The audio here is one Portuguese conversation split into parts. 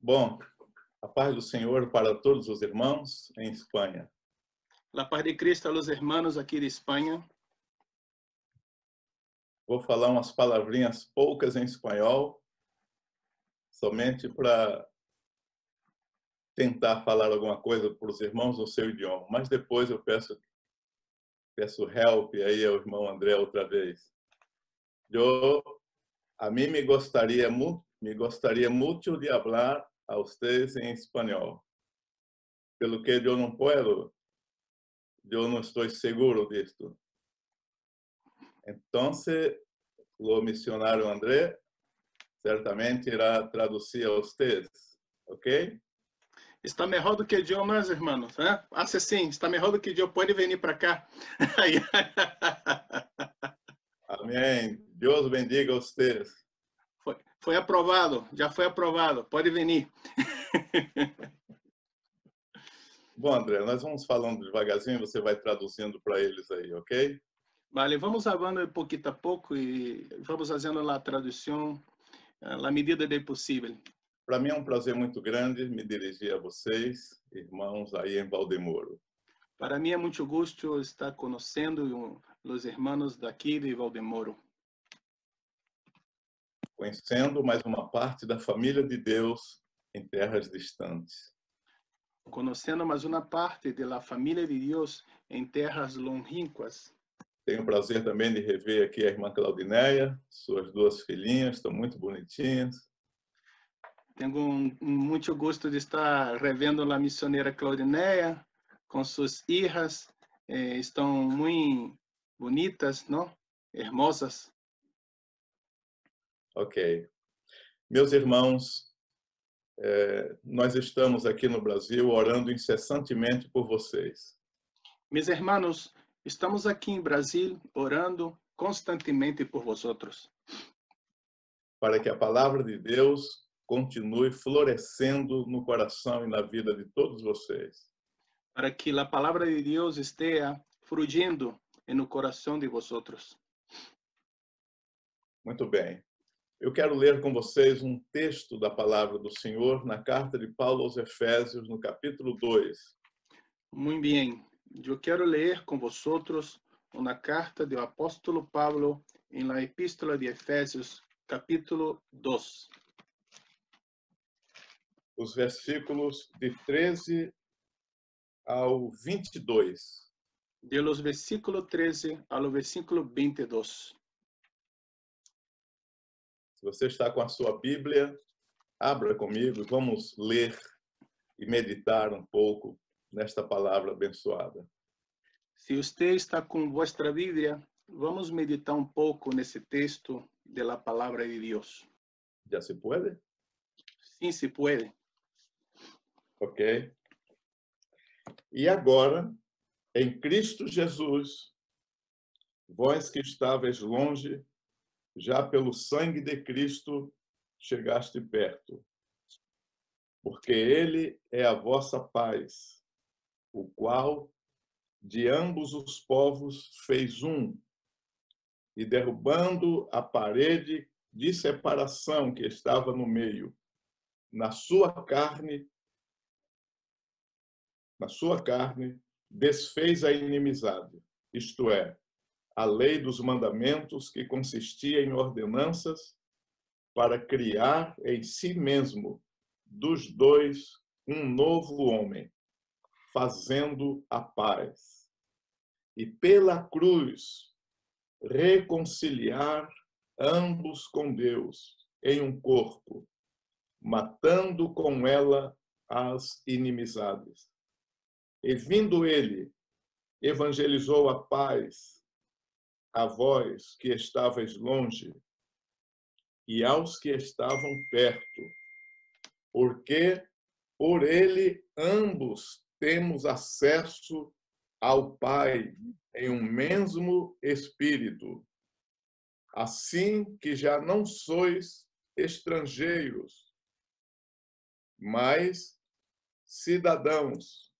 Bom, a paz do Senhor para todos os irmãos em Espanha. La paz de Cristo a los hermanos aqui de Espanha. Vou falar umas palavrinhas poucas em espanhol, somente para tentar falar alguma coisa para os irmãos no seu idioma. Mas depois eu peço help aí ao irmão André outra vez. A mim me gostaria muito de hablar a ustedes em espanhol. Pelo que eu não puedo, eu não estou seguro disto. Então, o missionário André certamente irá traduzir a ustedes, ok? Está melhor do que eu, meus irmãos, né? Hace sim, está melhor do que eu. Pode vir para cá. Amém. Deus bendiga a ustedes. Foi aprovado, já foi aprovado. Pode vir. Bom, André, nós vamos falando devagarzinho, você vai traduzindo para eles aí, ok? Vale, vamos falando pouquinho a pouco e vamos fazendo a tradução na medida do possível. Para mim é um prazer muito grande me dirigir a vocês, irmãos aí em Valdemoro. Para mim é muito gosto estar conhecendo os irmãos daqui de Valdemoro. Conhecendo mais uma parte da família de Deus em terras distantes. Conhecendo mais uma parte da família de Deus em terras longínquas. Tenho o prazer também de rever aqui a irmã Claudineia, suas duas filhinhas, estão muito bonitinhas. Tenho muito gosto de estar revendo a missioneira Claudineia com suas filhas. Estão muito bonitas, não? Hermosas. Ok. Meus irmãos, nós estamos aqui no Brasil orando incessantemente por vocês. Meus irmãos, estamos aqui em Brasil orando constantemente por vosotros. Para que a palavra de Deus continue florescendo no coração e na vida de todos vocês. Para que a palavra de Deus esteja fluyendo no coração de vosotros. Muito bem. Eu quero ler com vocês um texto da palavra do Senhor na carta de Paulo aos Efésios, no capítulo 2. Muito bem. Eu quero ler com vosotros uma carta do apóstolo Pablo em la epístola de Efésios, capítulo 2. Os versículos de 13 ao 22. De los versículos 13 ao versículo 22. Se você está com a sua Bíblia, abra comigo e vamos ler e meditar um pouco nesta palavra abençoada. Se você está com vuestra Bíblia, vamos meditar um pouco nesse texto da palavra de Deus. Já se pode? Sim, se pode. Ok. E agora, em Cristo Jesus, vós que estáveis longe, já pelo sangue de Cristo chegaste perto. Porque ele é a vossa paz, o qual de ambos os povos fez um, e derrubando a parede de separação que estava no meio, na sua carne, desfez a inimizade, isto é, a lei dos mandamentos que consistia em ordenanças para criar em si mesmo dos dois um novo homem, fazendo a paz. E pela cruz reconciliar ambos com Deus em um corpo, matando com ela as inimizades. E vindo ele, evangelizou a paz a vós que estavais longe e aos que estavam perto, porque por ele ambos temos acesso ao Pai em um mesmo Espírito. Assim que já não sois estrangeiros, mas cidadãos.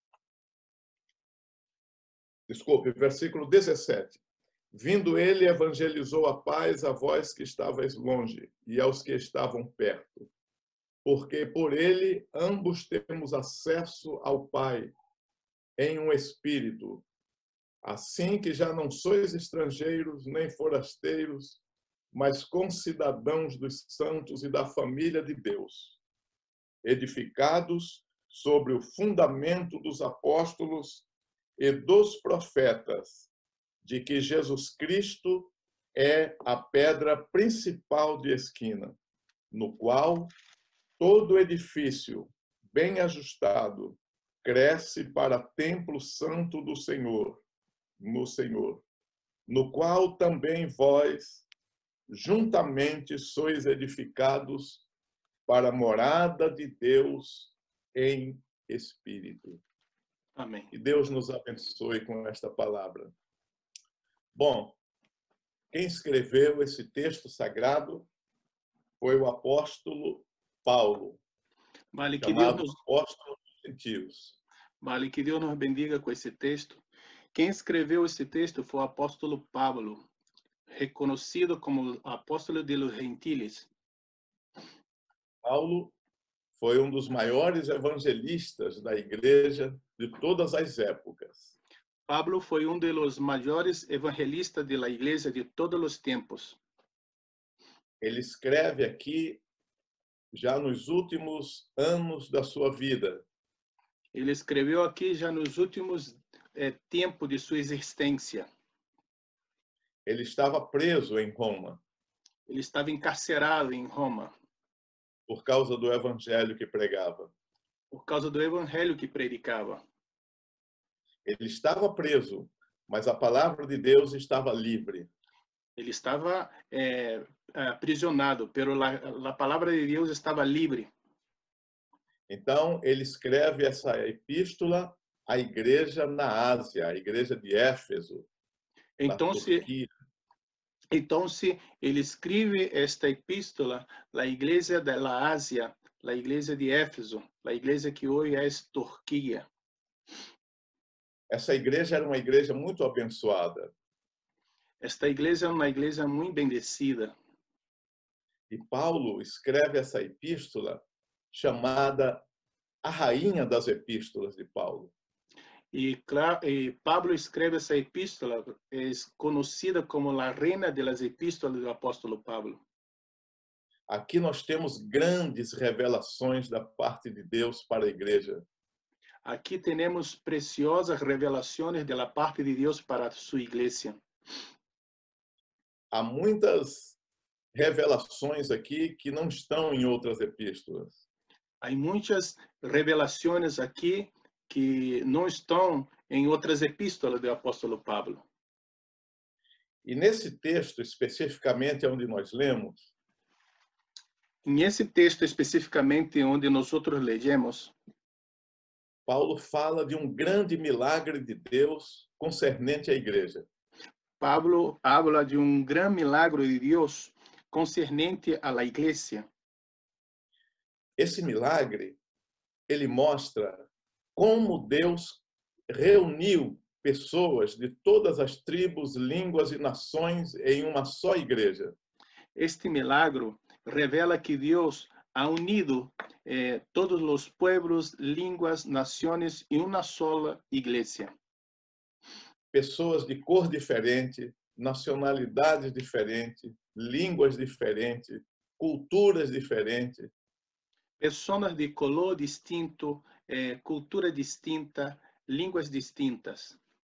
Desculpe, versículo 17. Vindo ele, evangelizou a paz a vós que estavais longe e aos que estavam perto. porque por ele ambos temos acesso ao Pai em um espírito. Assim que já não sois estrangeiros nem forasteiros, mas concidadãos dos santos e da família de Deus, edificados sobre o fundamento dos apóstolos e dos profetas, de que Jesus Cristo é a pedra principal de esquina, no qual todo edifício bem ajustado cresce para templo santo do Senhor, no Senhor, no qual também vós juntamente sois edificados para a morada de Deus em espírito. Amém. Que Deus nos abençoe com esta palavra. Bom, quem escreveu esse texto sagrado foi o apóstolo Paulo, Vale que chamado apóstolo dos gentios. Vale que Deus nos bendiga com esse texto. Quem escreveu esse texto foi o apóstolo Pablo, reconhecido como o apóstolo de los gentiles. Paulo foi um dos maiores evangelistas da igreja de todas as épocas. Pablo foi um dos maiores evangelistas da igreja de todos os tempos. Ele escreve aqui já nos últimos anos da sua vida. Ele escreveu aqui já nos últimos tempos de sua existência. Ele estava preso em Roma Ele estava encarcerado em Roma por causa do evangelho que pregava. por causa do evangelho que predicava. Ele estava preso, mas a palavra de Deus estava livre. Ele estava aprisionado, pero a palavra de Deus estava livre. Então, ele escreve essa epístola à igreja na Ásia, à igreja de Éfeso, na Turquia. Então, ele escreve esta epístola à igreja da Ásia, à igreja de Éfeso, a igreja que hoje é Turquia. Essa igreja era uma igreja muito abençoada. Esta igreja é uma igreja muito bendecida. E Paulo escreve essa epístola chamada a rainha das epístolas de Paulo. E Pablo escreve essa epístola, é conhecida como a reina das epístolas do apóstolo Pablo. Aqui nós temos grandes revelações da parte de Deus para a igreja. Aqui temos preciosas revelações da parte de Deus para sua igreja. Há muitas revelações aqui que não estão em outras epístolas. Há muitas revelações aqui que não estão em outras epístolas do apóstolo Pablo. E nesse texto, especificamente onde nós lemos, Nesse texto especificamente onde nós outros lemos, Paulo fala de um grande milagre de Deus concernente à igreja. Pablo habla de um grande milagre de Deus concernente à igreja. Esse milagre, ele mostra como Deus reuniu pessoas de todas as tribos, línguas e nações em uma só igreja. Este milagre revela que Deus ha unido todos os pueblos, línguas, nações em uma só igreja. Pessoas de cor diferente, nacionalidades diferentes, línguas diferentes, culturas diferentes. Pessoas de color distinto, cultura distinta, línguas distintas.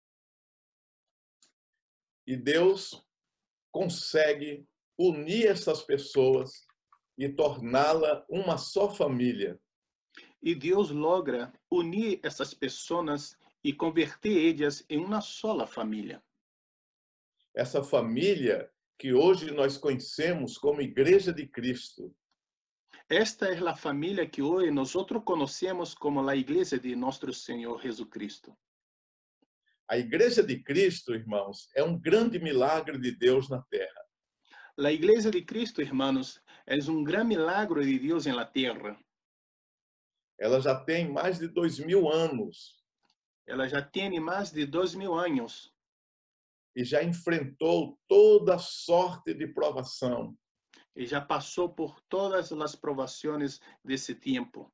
E Deus consegue unir essas pessoas e torná-la uma só família. E Deus logra unir essas pessoas e converter elas em uma só família. Essa família que hoje nós conhecemos como Igreja de Cristo. Esta é a família que hoje nós conhecemos como a Igreja de nosso Senhor Jesus Cristo. A Igreja de Cristo, irmãos, é um grande milagre de Deus na terra. A Igreja de Cristo, irmãos, é um grande milagre de Deus na terra. Ela já tem mais de 2000 anos. Ela já tem mais de 2000 anos. E já enfrentou toda sorte de provação. e já passou por todas as provações desse tempo.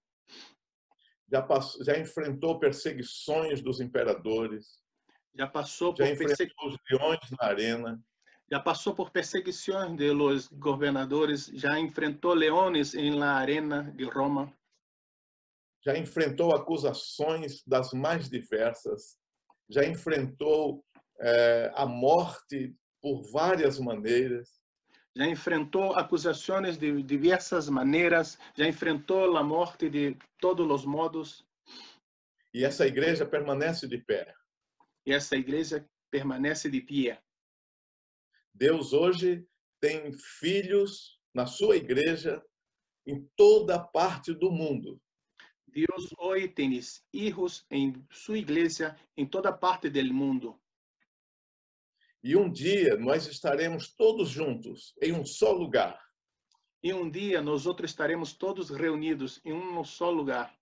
Já enfrentou perseguições dos imperadores, Já passou já por enfrentou os leões na arena, Já passou por perseguições de los governadores, já enfrentou leones em la arena de Roma, já enfrentou acusações das mais diversas, já enfrentou a morte por várias maneiras. já enfrentou acusações de diversas maneiras, já enfrentou a morte de todos os modos, E essa igreja permanece de pé. e essa igreja permanece de pé. Deus hoje tem filhos na sua igreja em toda parte do mundo. Deus hoje tem hijos em sua igreja em toda parte do mundo. E um dia nós estaremos todos juntos em um só lugar. E um dia nós outros estaremos todos reunidos em um só lugar.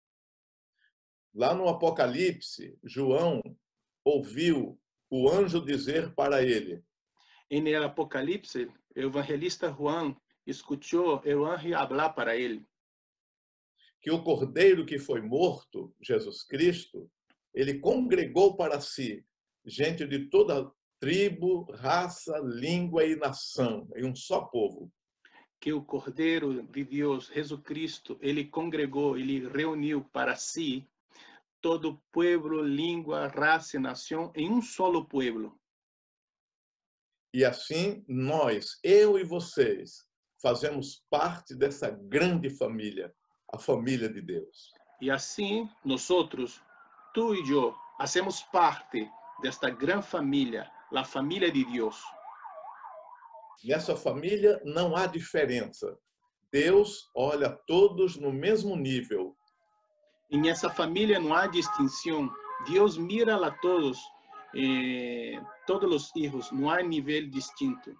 Lá no Apocalipse, João ouviu o anjo dizer para ele: En el Apocalipse, o evangelista Juan escuchou o anjo hablar para ele que o cordeiro que foi morto, Jesus Cristo, ele congregou para si gente de toda tribo, raça, língua e nação, em um só povo. que o Cordeiro de Deus, Jesus Cristo, ele congregou, ele reuniu para si todo pueblo, língua, raça e nação em um solo pueblo. E assim nós, eu e vocês, fazemos parte dessa grande família, a família de Deus. E assim, nós outros, tu e eu, hacemos parte desta grande família, a família de Deus. Nessa família não há diferença. Deus olha todos no mesmo nível. E nessa família não há distinção. Deus mira a todos, todos os filhos, não há nível distinto.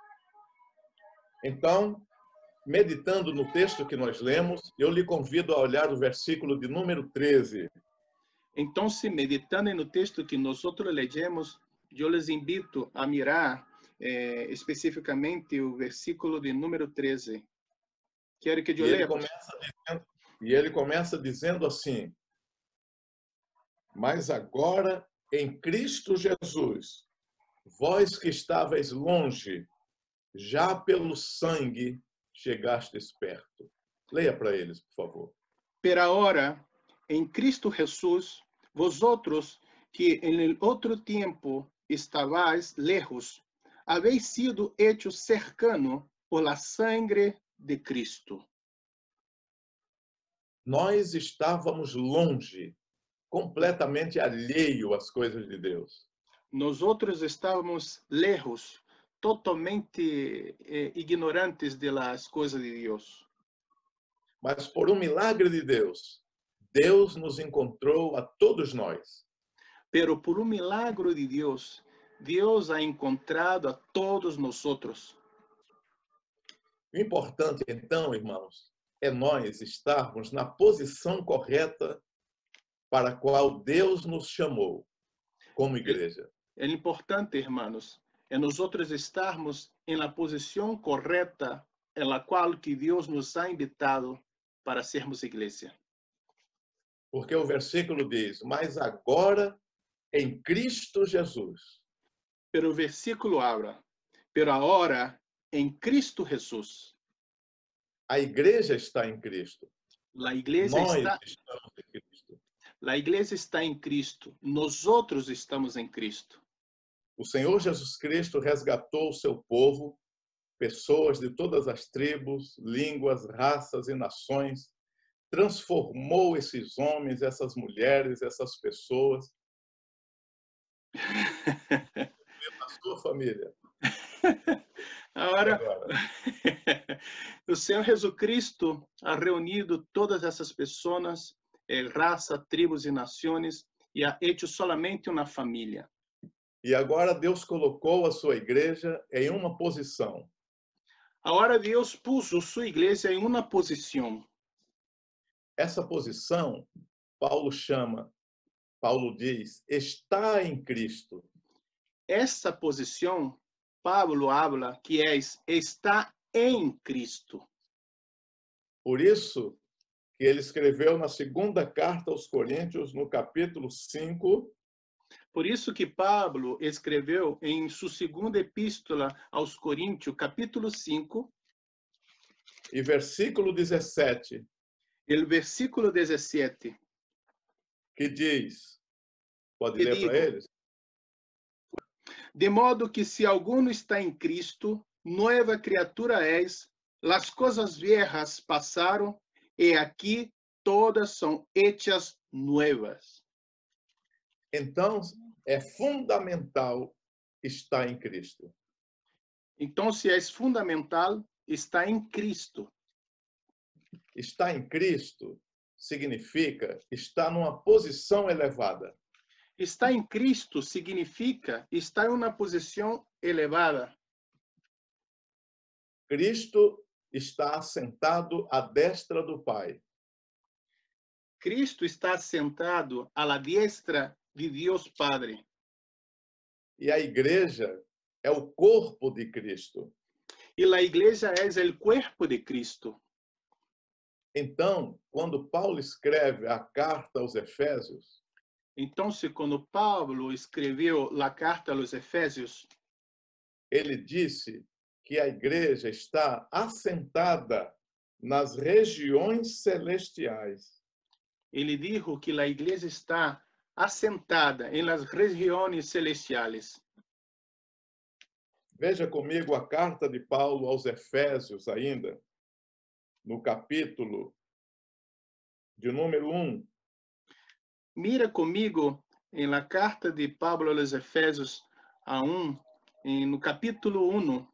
Então, meditando no texto que nós lemos, eu lhe convido a olhar o versículo de número 13. Então, meditando no texto que nós lemos, eu les invito a mirar especificamente o versículo de número 13. Quero que eu leia. E ele começa dizendo assim: mas agora, em Cristo Jesus, vós que estáveis longe, já pelo sangue chegastes perto. Leia para eles, por favor. Pero ahora, em Cristo Jesus, vosotros que en el otro tiempo estabais lejos, habéis sido hechos cercanos por la sangre de Cristo. Nós estávamos longe, completamente alheio às coisas de Deus. Nós outros estávamos lejos, totalmente ignorantes de las coisas de Deus. Mas por um milagre de Deus, Deus nos encontrou a todos nós. Pero por um milagre de Deus, Deus ha encontrado a todos nós outros. O importante, então, irmãos, é nós estarmos na posição correta para a qual Deus nos chamou como igreja. É importante, irmãos, é nós outros estarmos em la posição correta em la qual que Deus nos ha invitado para sermos igreja. Porque o versículo diz: mas agora em Cristo Jesus. Pero o versículo habla: pero agora em Cristo Jesus. A igreja está em Cristo. La igreja Nós está estamos em Cristo. La igreja está em Cristo. Nós outros estamos em Cristo. O Senhor Jesus Cristo resgatou o seu povo, pessoas de todas as tribos, línguas, raças e nações, transformou esses homens, essas mulheres, essas pessoas na sua família. Agora, o Senhor Jesus Cristo ha reunido todas essas pessoas, raça, tribos e nações, e ha hecho solamente uma família. E agora Deus colocou a sua igreja em uma posição. Agora Deus puso sua igreja em uma posição. Essa posição, Paulo diz, está em Cristo. Essa posição, Paulo habla que está em Cristo. Por isso que ele escreveu na segunda carta aos Coríntios, no capítulo 5, Por isso que Pablo escreveu em sua segunda epístola aos Coríntios, capítulo 5, e versículo 17, o versículo 17, que diz, pode que ler para digo, eles? de modo que se alguno está em Cristo, nova criatura és, as coisas viejas passaram, e aqui todas são hechas novas. Então, é fundamental estar em Cristo. Então, se é fundamental, está em Cristo. Estar em Cristo significa estar numa posição elevada. Estar em Cristo significa estar em uma posição elevada. Cristo está assentado à destra do Pai. Cristo está sentado à la diestra de Deus Padre. E a igreja é o corpo de Cristo. E a igreja é o corpo de Cristo. Então, quando Paulo escreve a carta aos Efésios, Então, quando Paulo escreveu a carta aos Efésios, ele disse que a igreja está assentada nas regiões celestiais. ele dijo que a igreja está assentada em las regiões celestiais. Veja comigo a carta de Paulo aos Efésios ainda, no capítulo de número 1. Mira comigo em la carta de Pablo aos Efésios a 1, no capítulo 1.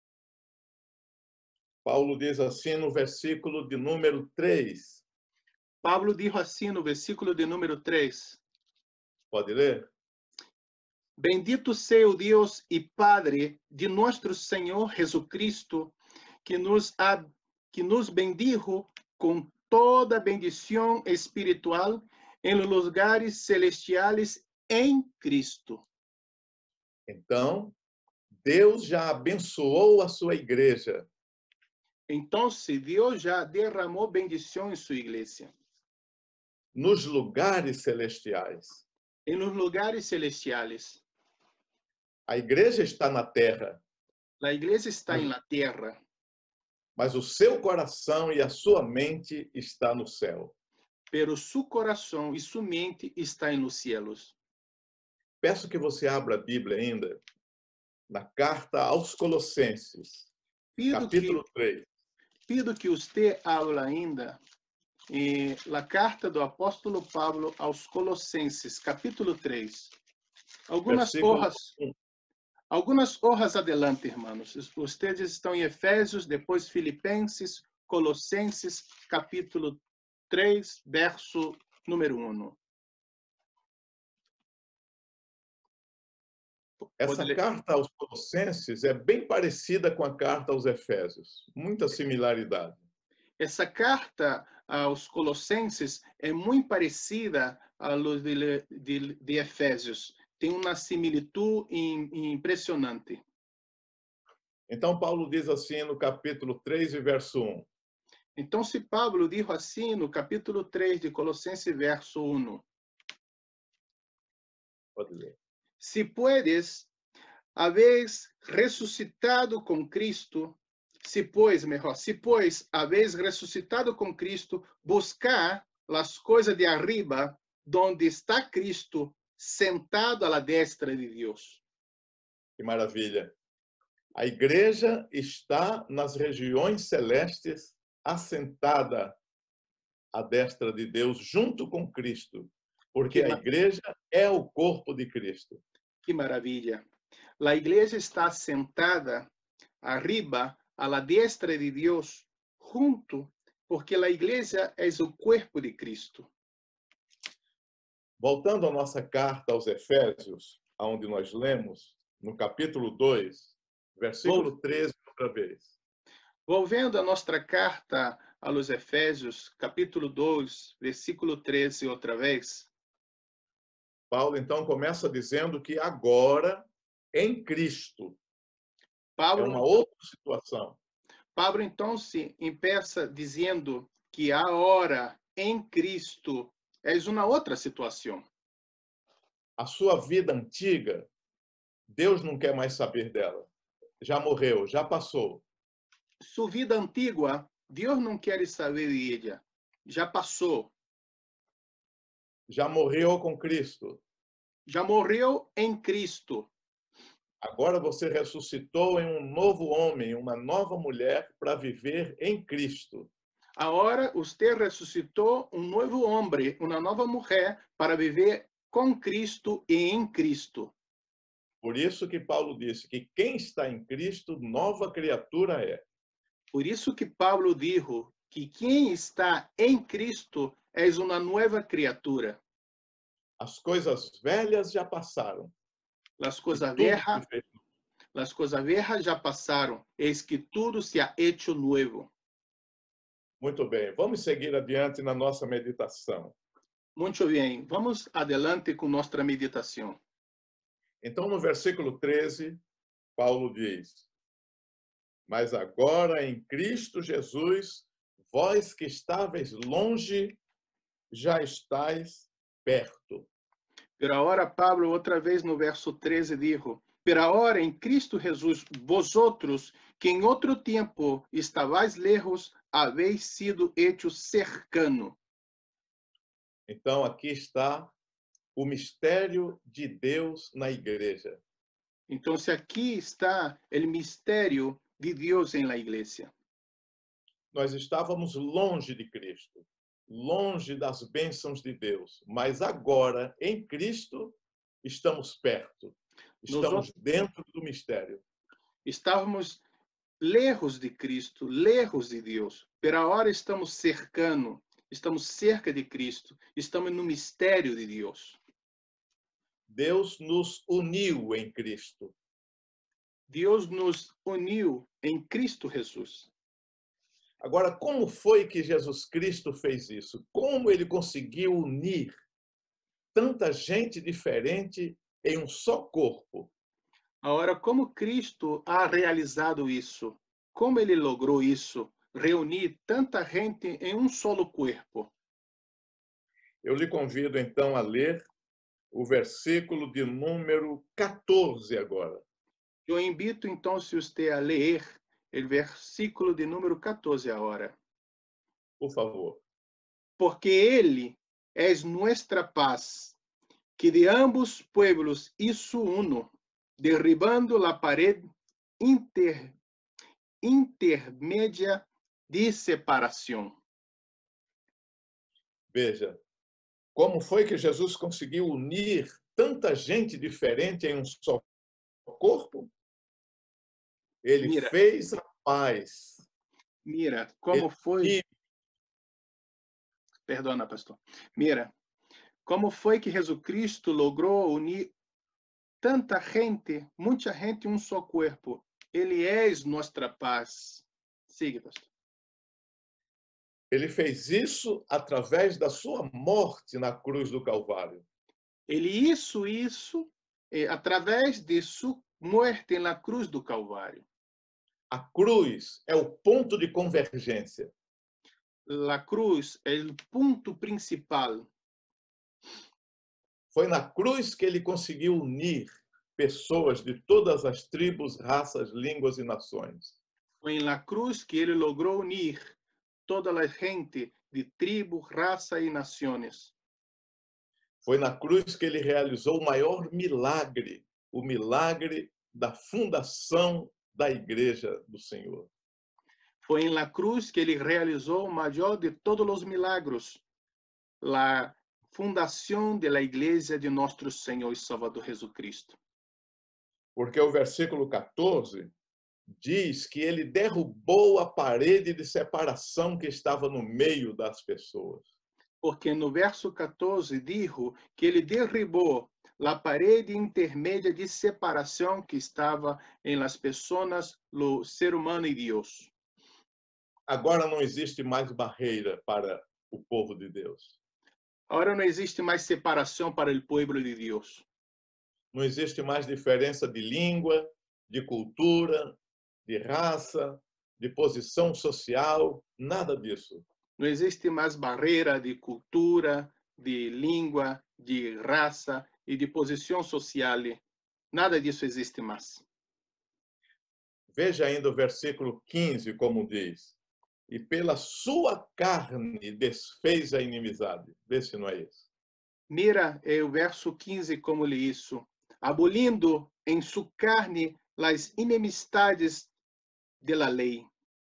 Paulo diz assim no versículo de número 3. Pablo dijo assim no versículo de número 3. Pode ler? Bendito seja o Deus e Padre de nosso Senhor Jesucristo, que nos bendijo com toda bendição espiritual em lugares celestiais em Cristo. Então, Deus já abençoou a sua igreja. Então, Deus já derramou bendição em sua igreja. Nos lugares celestiais. Em los lugares celestiais. A igreja está na terra. A igreja está em la terra. Mas o seu coração e a sua mente está no céu. Pero su coração e sua mente está em los cielos. Peço que você abra a Bíblia ainda na carta aos Colossenses, capítulo 3. Pido que você abra ainda a carta do apóstolo Pablo aos Colossenses, capítulo 3. Algumas horas adelante, irmãos. Vocês estão em Efésios, depois Filipenses, Colossenses, capítulo 3, verso número 1. Essa carta aos Colossenses é bem parecida com a carta aos Efésios. Muita similaridade. Essa carta aos Colossenses é muito parecida a los de Efésios. Tem uma similitude impressionante. Então, Paulo diz assim no capítulo 3 e verso 1. Então, se Pablo dijo assim no capítulo 3 de Colossenses, verso 1. Pode ler. Se puedes, habéis ressuscitado com Cristo, se pois habéis ressuscitado com Cristo, buscar as coisas de arriba, donde está Cristo, sentado à la destra de Deus. Que maravilha. A igreja está nas regiões celestes, assentada à destra de Deus, junto com Cristo, porque a igreja é o corpo de Cristo. Que maravilha. A igreja está sentada arriba, à la destra de Deus, junto, porque a igreja é o corpo de Cristo. Voltando à nossa carta aos Efésios, aonde nós lemos, no capítulo 2, versículo 13, outra vez. Volvendo a nossa carta aos Efésios, capítulo 2, versículo 13, outra vez. Paulo, então, começa dizendo que agora, em Cristo, é uma outra situação. Pablo então se empeça dizendo que agora em Cristo é uma outra situação. A sua vida antiga, Deus não quer mais saber dela. Já morreu, já passou. Sua vida antiga, Deus não quer saber de ella. Já passou. Já morreu com Cristo. Já morreu em Cristo. Agora você ressuscitou em um novo homem, uma nova mulher para viver em Cristo. Agora você ressuscitou um novo homem, uma nova mulher para viver com Cristo e em Cristo. Por isso que Paulo disse que quem está em Cristo, nova criatura é. Por isso que Pablo dijo que quem está em Cristo é uma nova criatura. As coisas velhas já passaram. As E coisas tudo viejas, se fez. as coisas viejas já passaram. Eis que tudo se ha hecho novo. Muito bem, vamos seguir adiante na nossa meditação. Muito bem, vamos adelante com nossa meditação. Então, no versículo 13, Paulo diz: Mas agora em Cristo Jesus, vós que estáveis longe, já estáis perto. Pero agora Pablo outra vez no verso 13 dijo: Pero agora em Cristo Jesus, vosotros que em outro tempo estavais lejos, habéis sido hechos cercano. Então, aqui está o mistério de Deus na igreja. Então, aqui está o mistério de Deus em la igreja. Nós estávamos longe de Cristo, longe das bênçãos de Deus, mas agora, em Cristo, estamos perto, estamos dentro do mistério. Estávamos lejos de Cristo, lejos de Deus, pero agora estamos cercano, estamos cerca de Cristo, estamos no mistério de Deus. Deus nos uniu em Cristo. Deus nos uniu em Cristo Jesus. Agora, como foi que Jesus Cristo fez isso? Como ele conseguiu unir tanta gente diferente em um só corpo? Agora, como Cristo ha realizado isso? Como ele logrou isso? Reunir tanta gente em um solo corpo. Eu lhe convido então a ler o versículo de número 14 agora. Eu invito então se você a ler o versículo de número 14 agora. Por favor. Porque ele é nuestra paz, que de ambos pueblos hizo uno, derribando la pared intermedia de separação. Veja, como foi que Jesus conseguiu unir tanta gente diferente em um só corpo? Ele fez a paz. Mira, como foi... Perdona, pastor. Mira, como foi que Jesus Cristo logrou unir tanta gente, muita gente em um só corpo? Ele é nossa paz. Siga, pastor. Ele fez isso através da sua morte na cruz do Calvário. Ele isso através de sua morte na cruz do Calvário. A cruz é o ponto de convergência. La cruz é o ponto principal. Foi na cruz que ele conseguiu unir pessoas de todas as tribos, raças, línguas e nações. Foi na cruz que ele logrou unir toda a gente de tribo, raça e nações. Foi na cruz que ele realizou o maior milagre, o milagre da fundação da Igreja do Senhor. Foi na cruz que ele realizou o maior de todos os milagros, a fundação da Igreja de nosso Senhor e Salvador Jesus Cristo. Porque o versículo 14 diz que ele derrubou a parede de separação que estava no meio das pessoas. Porque no verso 14 dijo que ele derribou a parede intermédia de separação que estava em las pessoas, o ser humano e Deus. Agora não existe mais barreira para o povo de Deus. Agora não existe mais separação para o povo de Deus. Não existe mais diferença de língua, de cultura, de raça, de posição social, nada disso. Não existe mais barreira de cultura, de língua, de raça e de posição social. Nada disso existe mais. Veja ainda o versículo 15, como diz: e pela sua carne desfez a inimizade. Vê se não é isso. Mira o verso 15 como lhe isso. Abolindo em sua carne as inimistades de la lei.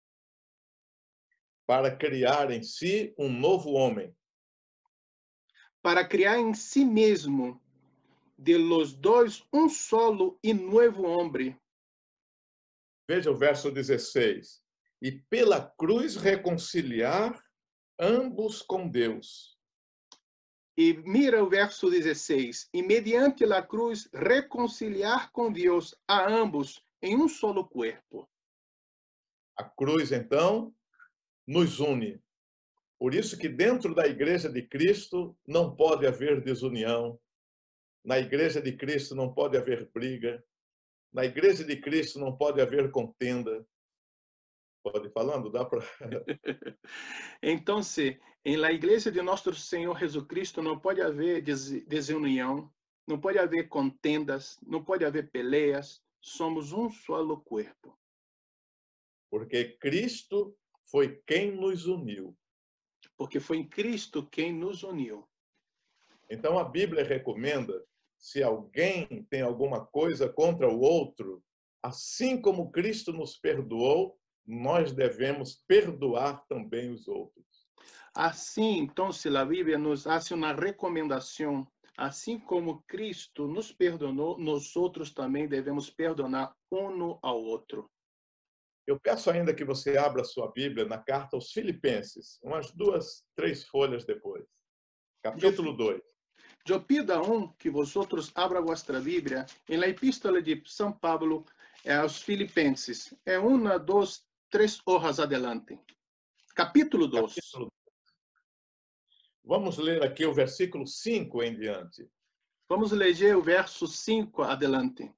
Para criar em si um novo homem. Para criar em si mesmo de los dois um solo e novo homem. Veja o verso 16. E pela cruz reconciliar ambos com Deus. E mira o verso 16. E mediante a cruz reconciliar com Deus a ambos em um solo corpo. A cruz, então, nos une. Por isso que dentro da Igreja de Cristo não pode haver desunião. Na Igreja de Cristo não pode haver briga. Na Igreja de Cristo não pode haver contenda. Pode ir falando? Dá para... Então, em la igreja de nosso Senhor Jesus Cristo não pode haver desunião, não pode haver contendas, não pode haver peleias, somos um solo corpo. Porque Cristo foi quem nos uniu. Porque foi em Cristo quem nos uniu. Então a Bíblia recomenda, se alguém tem alguma coisa contra o outro, assim como Cristo nos perdoou, nós devemos perdoar também os outros. Assim, então, a Bíblia nos faz uma recomendação, assim como Cristo nos perdonou, nós outros também devemos perdonar um ao outro. Eu peço ainda que você abra sua Bíblia na carta aos Filipenses, umas 2, 3 folhas depois. Capítulo 2. Eu pido que vosotros abra vuestra Bíblia em la epístola de São Pablo aos Filipenses. É 1, 2, 3 hojas adelante. Capítulo 2. Capítulo... Vamos ler aqui o versículo 5 em diante. Vamos ler o verso 5 adelante.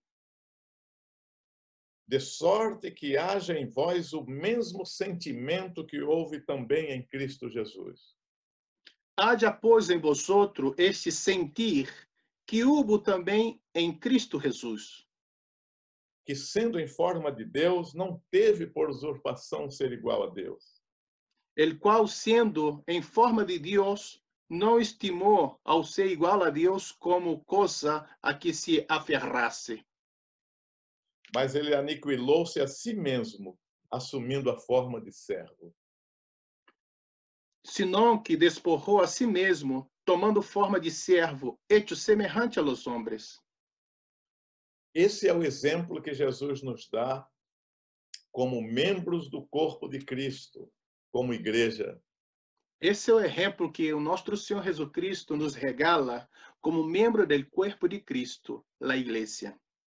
De sorte que haja em vós o mesmo sentimento que houve também em Cristo Jesus. Haja, pois, em vosotros este sentir que houve também em Cristo Jesus. Que, sendo em forma de Deus, não teve por usurpação ser igual a Deus. El qual, sendo em forma de Deus, não estimou ao ser igual a Deus como coisa a que se aferrasse. Mas ele aniquilou-se a si mesmo, assumindo a forma de servo. Senão que despojou a si mesmo, tomando forma de servo, hecho semelhante a los hombres. Esse é o exemplo que Jesus nos dá como membros do corpo de Cristo, como igreja. Esse é o exemplo que o nosso Senhor Jesus Cristo nos regala como membro do corpo de Cristo, a igreja.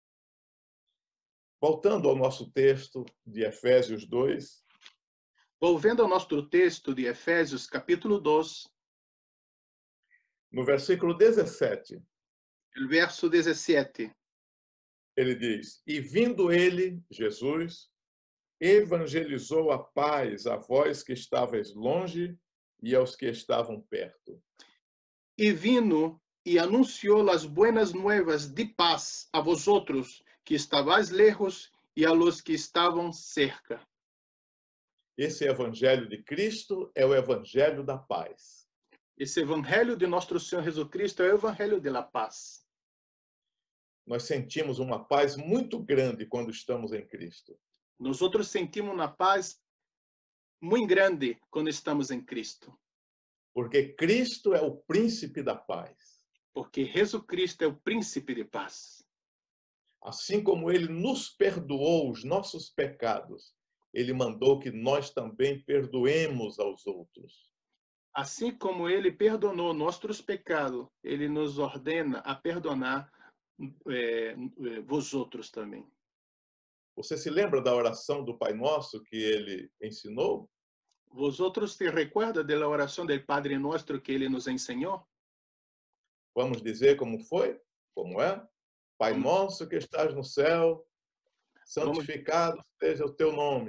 Voltando ao nosso texto de Efésios 2, Volvendo ao nosso texto de Efésios, capítulo 2, no versículo 17, o verso 17. ele diz: E vindo ele, Jesus, evangelizou a paz a vós que estavais longe e aos que estavam perto. E vino e anunciou as buenas nuevas de paz a vosotros que estabais lejos e a los que estavam cerca. Esse evangelho de Cristo é o evangelho da paz. Esse evangelho de nosso Senhor Jesus Cristo é o evangelho de la paz. Nós sentimos uma paz muito grande quando estamos em Cristo. Nós sentimos uma paz muito grande quando estamos em Cristo. Porque Cristo é o príncipe da paz. Porque Jesus Cristo é o príncipe de paz. Assim como ele nos perdoou os nossos pecados, ele mandou que nós também perdoemos aos outros. Assim como ele perdonou nossos pecados, ele nos ordena a perdonar vós outros também. Você se lembra da oração do Pai Nosso que ele ensinou? Vós outros te recuerda da oração do Padre Nosso que ele nos ensinou? Vamos dizer como foi? Como é? Pai nosso que estás no céu, santificado seja o teu nome.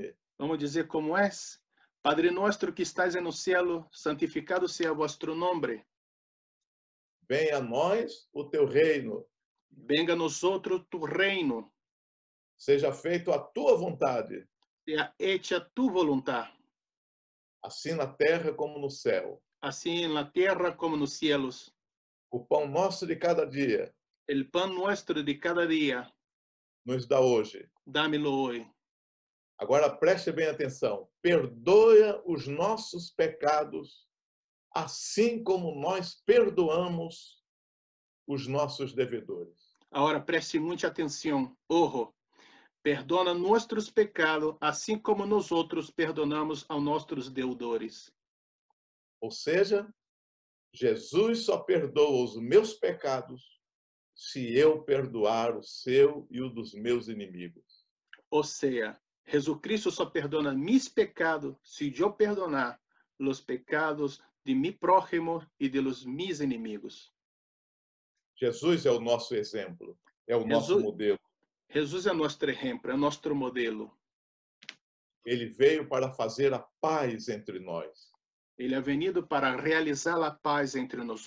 Vamos dizer como é? Padre nuestro que estás no cielo, santificado sea vuestro nombre. Venha a nós o teu reino. Venga a nosotros tu reino. Seja feito a tua vontade, Sea hecha tu voluntad, assim na terra como no céu. así en la tierra como en los cielos. O pão nosso de cada dia El pan nuestro de cada día, nos dá hoje. dámelo hoy. Agora preste bem atenção. Perdoa os nossos pecados, assim como nós perdoamos os nossos devedores. Ahora preste mucha atención. Ojo, perdona nuestros pecados, assim como nosotros perdonamos a nossos deudores. Ou seja, Jesus só perdoa os meus pecados se eu perdoar o seu e o dos meus inimigos. Ou seja, Jesucristo só perdona mis pecados se eu perdonar os pecados de mi prójimo e de los mis inimigos. Jesus é o nosso exemplo, é o nosso modelo. Jesus é nosso exemplo, é nosso modelo. Ele veio para fazer a paz entre nós. Ele é venido para realizar a paz entre nós.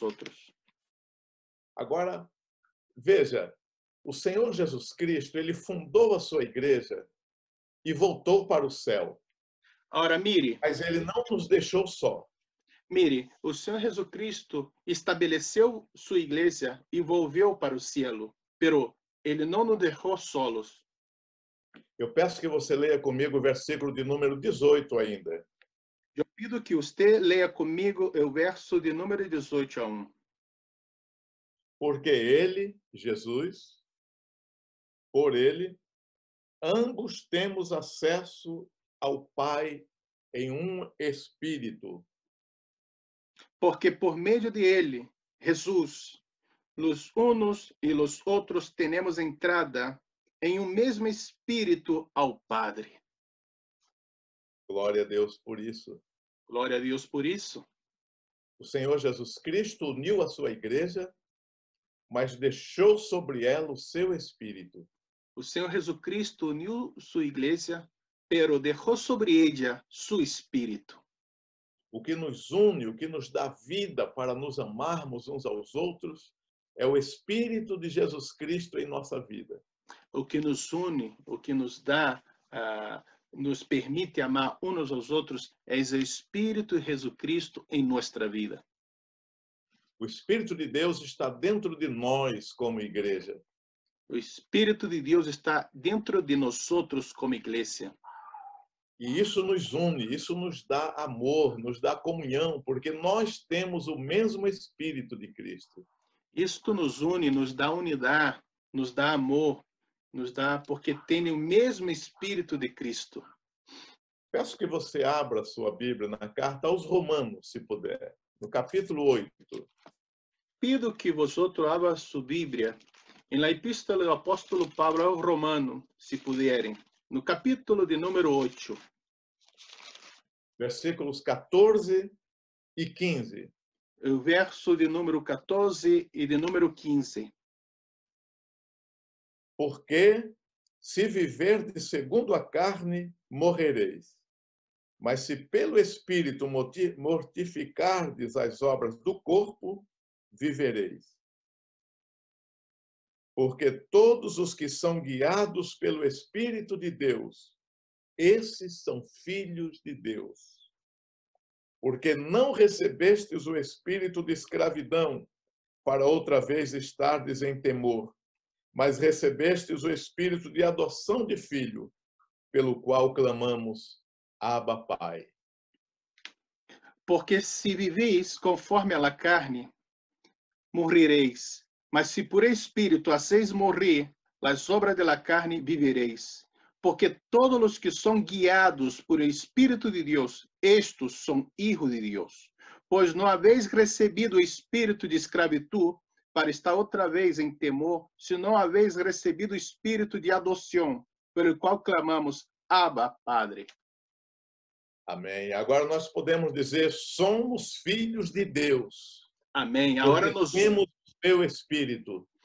Agora, veja, o Senhor Jesus Cristo, ele fundou a sua igreja e voltou para o céu. Agora, mire. Mas ele não nos deixou só. Mire, o Senhor Jesus Cristo estabeleceu sua igreja e volveu para o cielo, pero ele não nos deixou solos. Eu peço que você leia comigo o versículo de número 18 ainda. Eu pido que você leia comigo o verso de número 18 a 1. Porque ele, Jesus, por ele, ambos temos acesso ao Pai em um espírito. Porque por meio de ele, Jesus, os unos e os outros temos entrada em um mesmo espírito ao Padre. Glória a Deus por isso. Glória a Deus por isso. O Senhor Jesus Cristo uniu a sua igreja, mas deixou sobre ela o seu espírito. O Senhor Jesus Cristo uniu sua igreja, pero deixou sobre ella su espírito. O que nos une, o que nos dá vida para nos amarmos uns aos outros, é o Espírito de Jesus Cristo em nossa vida. O que nos une, o que nos dá, nos permite amar uns aos outros, é o Espírito de Jesus Cristo em nossa vida. O Espírito de Deus está dentro de nós como igreja. O Espírito de Deus está dentro de nós como igreja. E isso nos une, isso nos dá amor, nos dá comunhão, porque nós temos o mesmo Espírito de Cristo. Isto nos une, nos dá unidade, nos dá amor, nos dá porque tem o mesmo Espírito de Cristo. Peço que você abra sua Bíblia na carta aos Romanos, se puder, no capítulo 8. Pido que vosotros abra sua Bíblia em la epístola do apóstolo Pablo aos Romanos, se puderem, no capítulo de número 8. Versículos 14 e 15. O verso de número 14 e de número 15. Porque, se viverdes segundo a carne, morrereis. Mas se pelo Espírito mortificardes as obras do corpo, vivereis. Porque todos os que são guiados pelo Espírito de Deus, esses são filhos de Deus. Porque não recebestes o espírito de escravidão, para outra vez estardes em temor, mas recebestes o espírito de adoção de filho, pelo qual clamamos, Abba, Pai. Porque se viveis conforme a la carne, morrereis. Mas se por espírito haceis morrer as obras de la carne, vivereis. Porque todos os que são guiados por el Espírito de Deus, estes são hijos de Deus. Pois não habéis recebido o espírito de escravidão para estar outra vez em temor, senão habéis recebido o espírito de adoção, pelo qual clamamos, Abba, Padre. Amém. Agora nós podemos dizer, somos filhos de Deus. Amém. Agora nós temos o seu Espírito.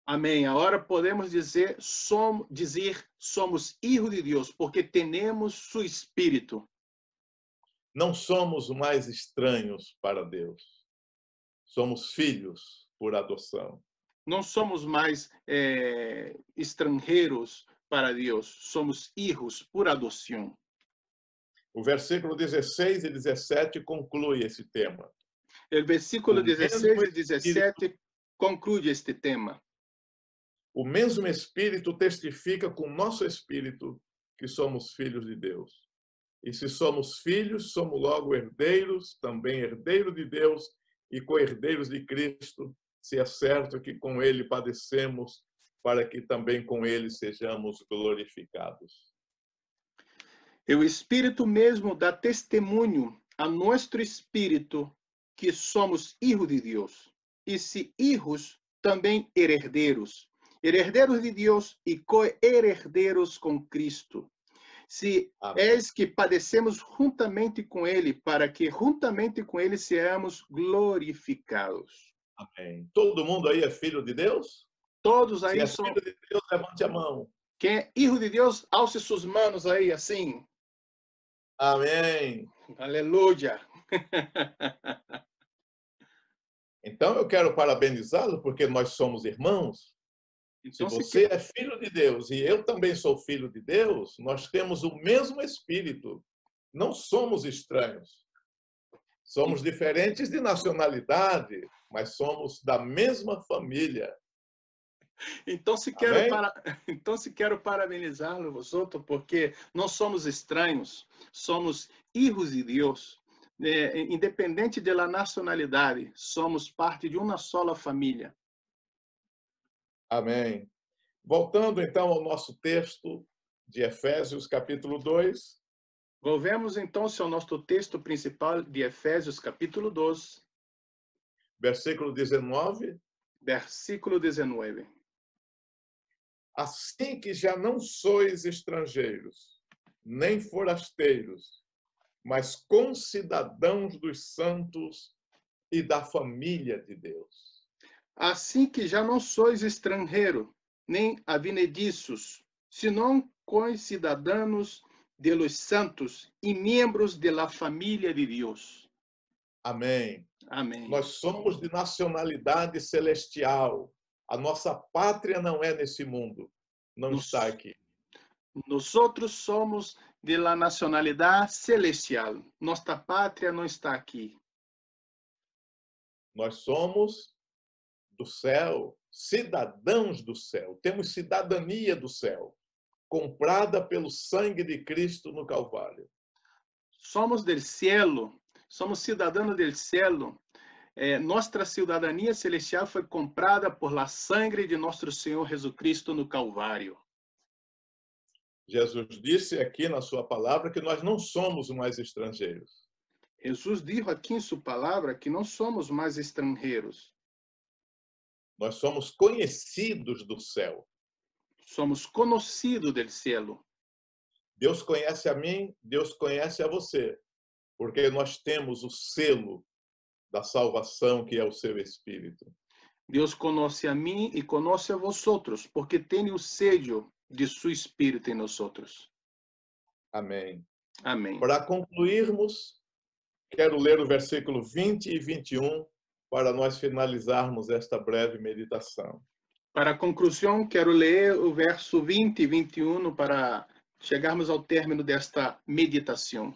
Amém. Agora podemos dizer somos hijos de Deus, porque temos su Espírito. Não somos mais estranhos para Deus. Somos filhos por adoção. Não somos mais estrangeiros para Deus, somos hijos por adoção. O versículo 16 e 17 conclui esse tema. O versículo O 16 mesmo e 17 conclui este tema. O mesmo Espírito testifica com nosso espírito que somos filhos de Deus. E se somos filhos, somos logo herdeiros, também herdeiros de Deus e co-herdeiros de Cristo, se é certo que com ele padecemos, para que também com ele sejamos glorificados. O Espírito mesmo dá testemunho a nosso espírito que somos hijos de Deus. E se hijos, também herdeiros. Herdeiros de Deus e co-herdeiros com Cristo. Se és que padecemos juntamente com ele, para que juntamente com ele sejamos glorificados. Amém. Todo mundo aí é filho de Deus? Todos aí Se é são... filho de Deus, levante a mão. Quem é hijo de Deus, alce suas manos aí, assim. Amém. Aleluia. Então eu quero parabenizá-lo, porque nós somos irmãos. Então, se você é filho de Deus e eu também sou filho de Deus, nós temos o mesmo Espírito. Não somos estranhos. Somos diferentes de nacionalidade, mas somos da mesma família. Então, se quero parabenizá-lo, vosotros, porque não somos estranhos, somos hijos de Deus. Independente da nacionalidade, somos parte de uma só família. Amém. Voltando então ao nosso texto de Efésios, capítulo 2. Volvemos então ao nosso texto principal de Efésios, capítulo 2. Versículo 19. Versículo 19. Assim que já não sois estrangeiros, nem forasteiros, mas concidadãos dos santos e da família de Deus. Assim que já não sois estrangeiro, nem avinediços, senão concidadãos de los santos e membros da família de Deus. Amém. Amém. Nós somos de nacionalidade celestial. A nossa pátria não é nesse mundo, não está aqui. Nós somos de la nacionalidade celestial. Nossa pátria não está aqui. Nós somos do céu, cidadãos do céu. Temos cidadania do céu, comprada pelo sangue de Cristo no Calvário. Somos del cielo, somos cidadãos del cielo. Nossa cidadania celestial foi comprada por la sangre de nosso Senhor Jesus Cristo no Calvário. Jesus disse aqui na sua palavra que nós não somos mais estrangeiros. Jesus disse aqui em sua palavra que não somos mais estrangeiros. Nós somos conhecidos do céu. Somos conhecidos do cielo. Deus conhece a mim, Deus conhece a você, porque nós temos o selo da salvação, que é o seu Espírito. Deus conhece a mim e conhece a vosotros, porque tem o sello de seu Espírito em nós. Amém. Amém. Para concluirmos, quero ler o versículo 20 e 21 para nós finalizarmos esta breve meditação. Para a conclusão, quero ler o verso 20 e 21 para chegarmos ao término desta meditação.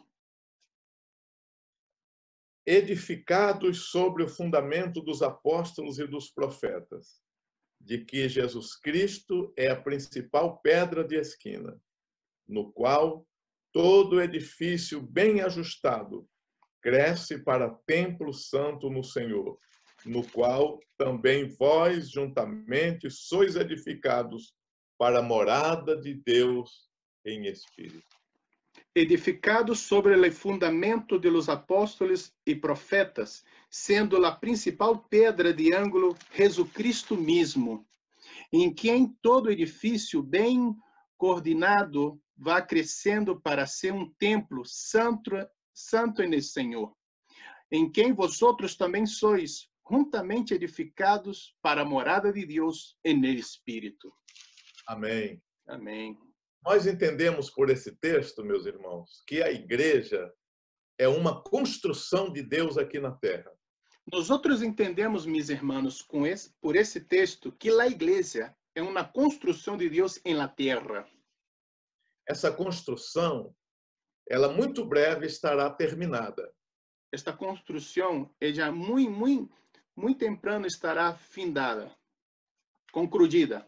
Edificados sobre o fundamento dos apóstolos e dos profetas, de que Jesus Cristo é a principal pedra de esquina, no qual todo edifício bem ajustado cresce para templo santo no Senhor, no qual também vós juntamente sois edificados para a morada de Deus em Espírito. Edificados sobre o fundamento de los apóstolos e profetas, sendo a principal pedra de ângulo Jesucristo mesmo, em quem todo edifício bem coordenado vai crescendo para ser um templo santo no Senhor, em quem vosotros também sois juntamente edificados para a morada de Deus en el Espírito. Amém. Amém. Nós entendemos por esse texto, meus irmãos, que a igreja é uma construção de Deus aqui na terra. Nós outros entendemos, meus irmãos, por esse texto, que a igreja é uma construção de Deus em la terra. Essa construção, ela muito breve estará terminada. Esta construção, ela muito temprano estará findada, concluída.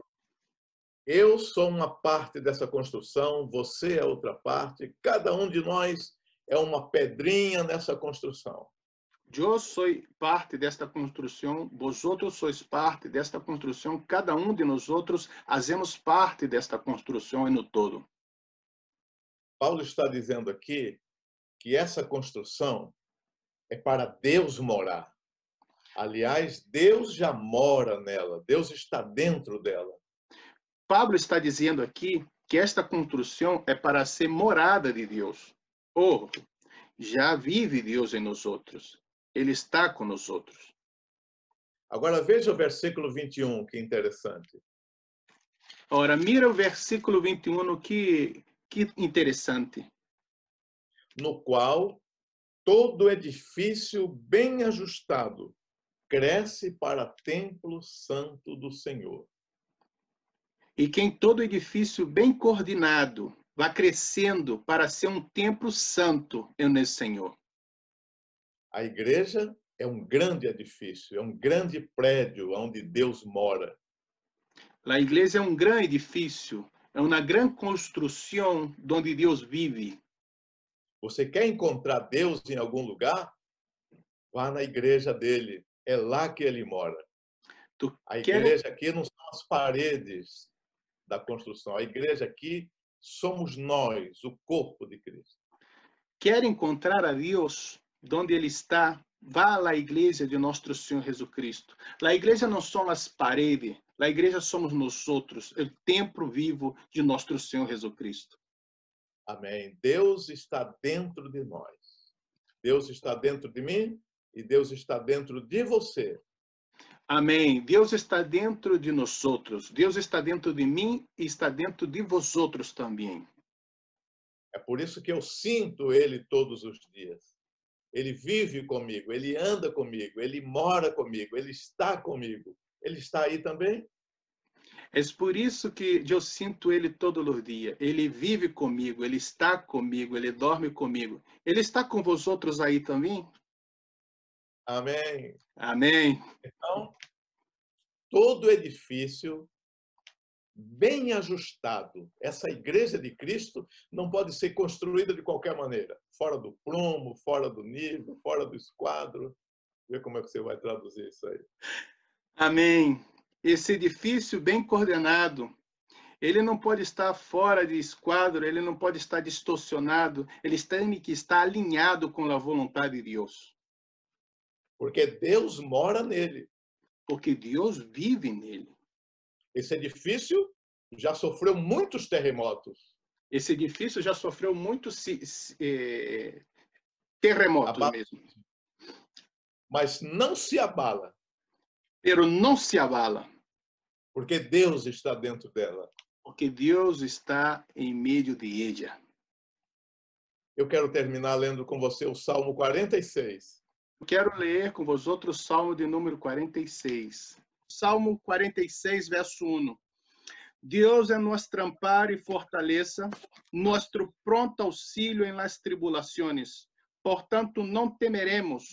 Eu sou uma parte dessa construção, você é outra parte, cada um de nós é uma pedrinha nessa construção. Eu sou parte desta construção, vosotros sois parte desta construção, cada um de nós outros fazemos parte desta construção no todo. Paulo está dizendo aqui que essa construção é para Deus morar. Aliás, Deus já mora nela, Deus está dentro dela. Pablo está dizendo aqui que esta construção é para ser morada de Deus. Ou já vive Deus em nós outros. Ele está com nós outros. Agora veja o versículo 21, que interessante. Ora, mira o versículo 21, que interessante. No qual todo edifício bem ajustado cresce para templo santo do Senhor. E que em todo edifício bem coordenado vá crescendo para ser um templo santo no Senhor. A igreja é um grande edifício, é um grande prédio onde Deus mora. A igreja é um grande edifício, é uma grande construção onde Deus vive. Você quer encontrar Deus em algum lugar? Vá na igreja dele, é lá que ele mora. A igreja aqui não são as paredes da construção, a igreja aqui somos nós, o corpo de Cristo. Quer encontrar a Deus onde Ele está? Vá à igreja de nosso Senhor Jesus Cristo. A igreja não são as paredes, a igreja somos nós outros, o templo vivo de nosso Senhor Jesus Cristo. Amém. Deus está dentro de nós. Deus está dentro de mim e Deus está dentro de você. Amém. Deus está dentro de nós outros. Deus está dentro de mim e está dentro de vós outros também. É por isso que eu sinto Ele todos os dias. Ele vive comigo, Ele anda comigo, Ele mora comigo, Ele está comigo. Ele está aí também? É por isso que eu sinto Ele todos os dias. Ele vive comigo, Ele está comigo, Ele dorme comigo. Ele está com vós outros aí também? Amém. Amém. Então, todo edifício bem ajustado. Essa igreja de Cristo não pode ser construída de qualquer maneira. Fora do prumo, fora do nível, fora do esquadro. Vê como é que você vai traduzir isso aí. Amém. Esse edifício bem coordenado, ele não pode estar fora de esquadro, ele não pode estar distorcionado, ele tem que estar alinhado com a vontade de Deus. Porque Deus mora nele. Porque Deus vive nele. Esse edifício já sofreu muitos terremotos. Esse edifício já sofreu muitos terremotos mesmo. Mas não se abala. Pero não se abala. Porque Deus está dentro dela. Porque Deus está em meio de ela. Eu quero terminar lendo com você o Salmo 46. Eu quero ler com vós outros o Salmo de número 46. Salmo 46, verso 1. Deus é nosso amparo e fortaleza, nosso pronto auxílio em las tribulações. Portanto, não temeremos.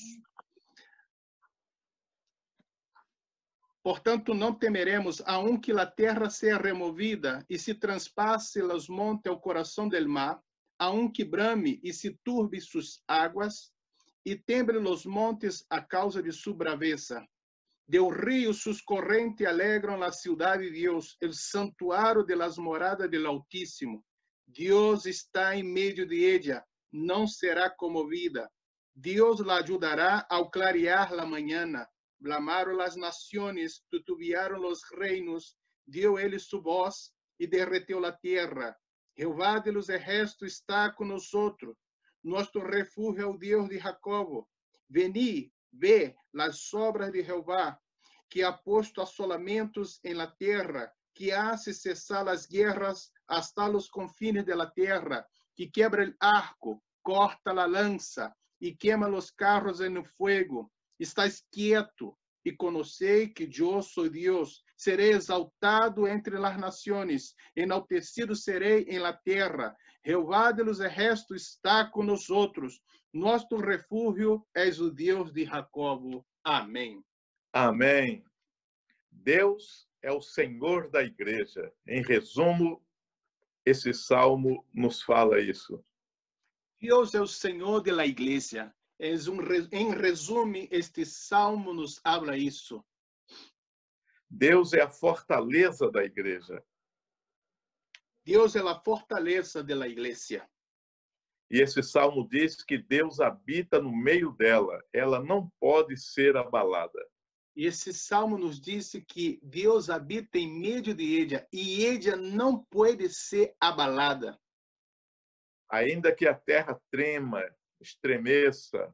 Portanto, não temeremos, aunque a terra seja removida e se transpasse os montes ao coração del mar, aunque brame e se turbe suas águas, e temble os montes a causa de sua braveza. Del rio sus correntes alegram a cidade de Deus, el santuário de las moradas del Altíssimo. Deus está em meio de ella, não será comovida. Deus la ajudará ao clarear la mañana. Blamaram las naciones, tutubiaram los reinos, dio ele su voz e derreteu la tierra. Jehová de los ejércitos está com nosotros. Nosso refúgio é o Deus de Jacobo. Veni, Ve las obras de Jehová, que ha puesto asolamentos en la tierra, que hace cesar las guerras hasta los confines de la tierra, que quebra el arco, corta la lanza y quema los carros en el fuego. Estás quieto e conhecei que eu sou Deus. Serei exaltado entre las naciones, enaltecido serei em la terra. Jeová de los ejércitos está com nosotros. Nosso refúgio és o Deus de Jacobo. Amém. Amém. Deus é o Senhor da igreja. Em resumo, esse salmo nos fala isso. Deus é o Senhor da igreja. Em resumo, este salmo nos habla isso. Deus é a fortaleza da igreja. Deus é a fortaleza da igreja. E esse salmo diz que Deus habita no meio dela. Ela não pode ser abalada. E esse salmo nos diz que Deus habita em meio de ela e ela não pode ser abalada. Ainda que a terra trema, estremeça,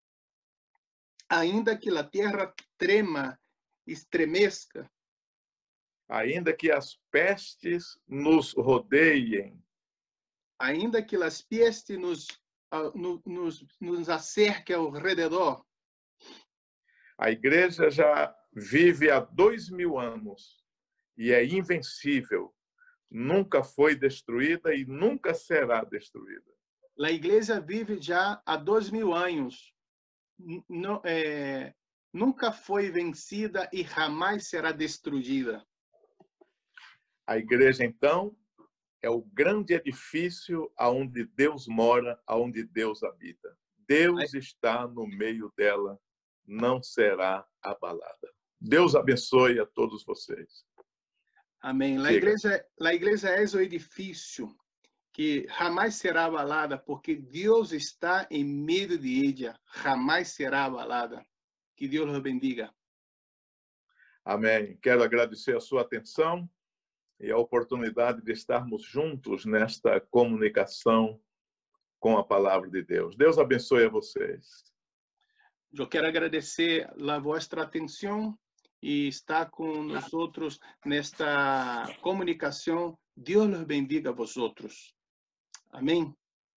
ainda que a terra trema, estremeça, ainda que as pestes nos rodeiem, ainda que as pestes nos acerquem ao redor, a igreja já vive há 2000 anos e é invencível. Nunca foi destruída e nunca será destruída. A igreja vive já há 2000 anos. Nunca foi vencida e jamais será destruída. A igreja, então, é o grande edifício aonde Deus mora, aonde Deus habita. Deus está no meio dela, não será abalada. Deus abençoe a todos vocês. Amém. A igreja é o edifício que jamais será abalada, porque Deus está em meio de ela, jamais será abalada. Que Deus os bendiga. Amém. Quero agradecer a sua atenção e a oportunidade de estarmos juntos nesta comunicação com a palavra de Deus. Deus abençoe a vocês. Eu quero agradecer a vossa atenção e estar com nós outros nesta comunicação. Deus os bendiga a vosotros. Amém.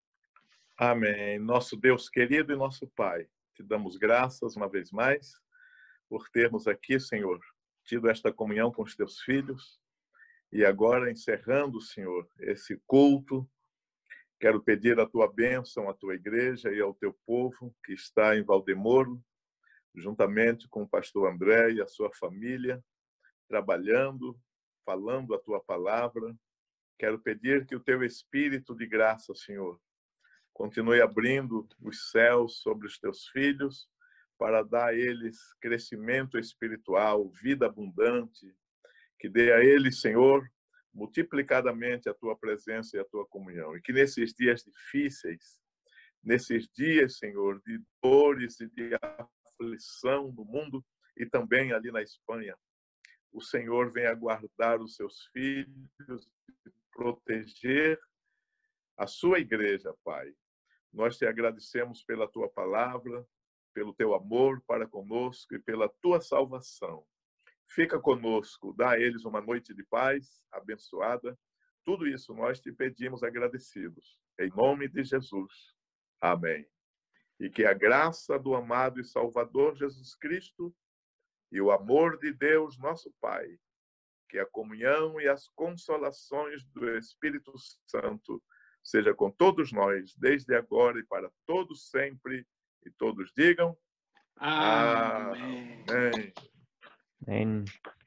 Amém. Nosso Deus querido e nosso Pai, te damos graças uma vez mais por termos aqui, Senhor, tido esta comunhão com os teus filhos. E agora, encerrando, Senhor, esse culto, quero pedir a tua bênção à tua igreja e ao teu povo que está em Valdemoro, juntamente com o pastor André e a sua família, trabalhando, falando a tua palavra. Quero pedir que o teu Espírito de graça, Senhor, continue abrindo os céus sobre os teus filhos para dar a eles crescimento espiritual, vida abundante, que dê a eles, Senhor, multiplicadamente a tua presença e a tua comunhão. E que nesses dias difíceis, nesses dias, Senhor, de dores e de aflição no mundo e também ali na Espanha, o Senhor venha guardar os seus filhos, proteger a sua igreja, Pai. Nós te agradecemos pela tua palavra, pelo teu amor para conosco e pela tua salvação. Fica conosco, dá a eles uma noite de paz abençoada. Tudo isso nós te pedimos agradecidos. Em nome de Jesus. Amém. E que a graça do amado e Salvador Jesus Cristo e o amor de Deus, nosso Pai, que a comunhão e as consolações do Espírito Santo seja com todos nós, desde agora e para todos sempre. E todos digam: Amém. Amém. Amém.